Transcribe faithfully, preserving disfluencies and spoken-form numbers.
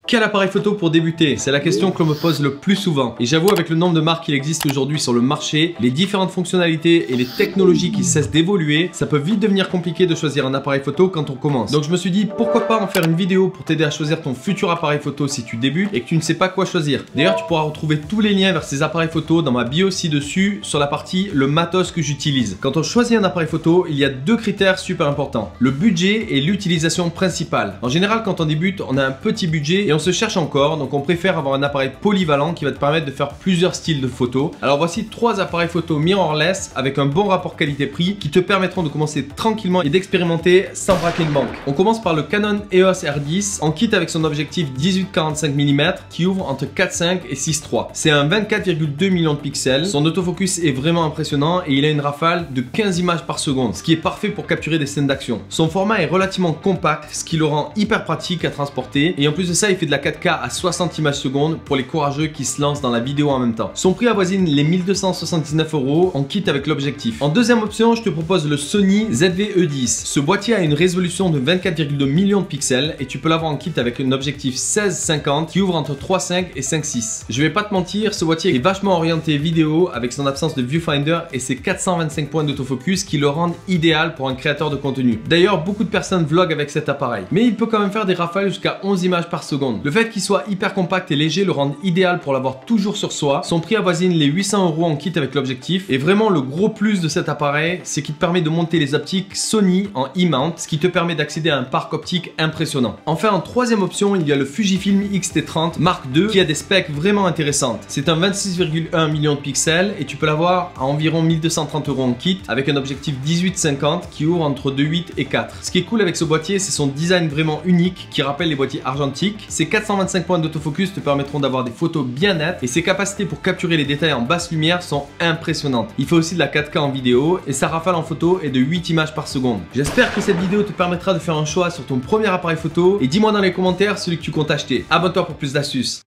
Quel appareil photo pour débuter? C'est la question que l'on me pose le plus souvent. Et j'avoue, avec le nombre de marques qu'il existe aujourd'hui sur le marché, les différentes fonctionnalités et les technologies qui cessent d'évoluer, ça peut vite devenir compliqué de choisir un appareil photo quand on commence. Donc je me suis dit, pourquoi pas en faire une vidéo pour t'aider à choisir ton futur appareil photo si tu débutes et que tu ne sais pas quoi choisir. D'ailleurs, tu pourras retrouver tous les liens vers ces appareils photo dans ma bio ci-dessus sur la partie le matos que j'utilise. Quand on choisit un appareil photo, il y a deux critères super importants. Le budget et l'utilisation principale. En général, quand on débute, on a un petit budget et on se cherche encore, donc on préfère avoir un appareil polyvalent qui va te permettre de faire plusieurs styles de photos. Alors voici trois appareils photo mirrorless avec un bon rapport qualité-prix qui te permettront de commencer tranquillement et d'expérimenter sans braquer une banque. On commence par le Canon E O S R dix en kit avec son objectif dix-huit quarante-cinq millimètres qui ouvre entre quatre virgule cinq et six virgule trois. C'est un vingt-quatre virgule deux millions de pixels, son autofocus est vraiment impressionnant et il a une rafale de quinze images par seconde, ce qui est parfait pour capturer des scènes d'action. Son format est relativement compact, ce qui le rend hyper pratique à transporter et en plus de ça il fait de la quatre K à soixante images secondes pour les courageux qui se lancent dans la vidéo en même temps. Son prix avoisine les mille deux cent soixante-dix-neuf euros en kit avec l'objectif. En deuxième option, je te propose le Sony Z V E dix. Ce boîtier a une résolution de vingt-quatre virgule deux millions de pixels et tu peux l'avoir en kit avec un objectif seize cinquante qui ouvre entre trois virgule cinq et cinq virgule six. Je vais pas te mentir, ce boîtier est vachement orienté vidéo avec son absence de viewfinder et ses quatre cent vingt-cinq points d'autofocus qui le rendent idéal pour un créateur de contenu. D'ailleurs, beaucoup de personnes vloguent avec cet appareil, mais il peut quand même faire des rafales jusqu'à onze images par seconde. Le fait qu'il soit hyper compact et léger le rend idéal pour l'avoir toujours sur soi. Son prix avoisine les huit cents euros en kit avec l'objectif. Et vraiment le gros plus de cet appareil, c'est qu'il te permet de monter les optiques Sony en E-mount, ce qui te permet d'accéder à un parc optique impressionnant. Enfin, en troisième option, il y a le Fujifilm X T trente Mark deux qui a des specs vraiment intéressantes. C'est un vingt-six virgule un millions de pixels et tu peux l'avoir à environ mille deux cent trente euros en kit avec un objectif dix-huit cinquante qui ouvre entre deux virgule huit et quatre. Ce qui est cool avec ce boîtier, c'est son design vraiment unique qui rappelle les boîtiers argentiques. Ses quatre cent vingt-cinq points d'autofocus te permettront d'avoir des photos bien nettes et ses capacités pour capturer les détails en basse lumière sont impressionnantes. Il fait aussi de la quatre K en vidéo et sa rafale en photo est de huit images par seconde. J'espère que cette vidéo te permettra de faire un choix sur ton premier appareil photo et dis-moi dans les commentaires celui que tu comptes acheter. Abonne-toi pour plus d'astuces.